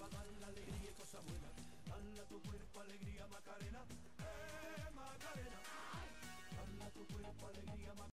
dale alegría y cosa buena. Dale a tu cuerpo alegría, Macarena, Macarena. Dale a tu cuerpo alegría, Macarena.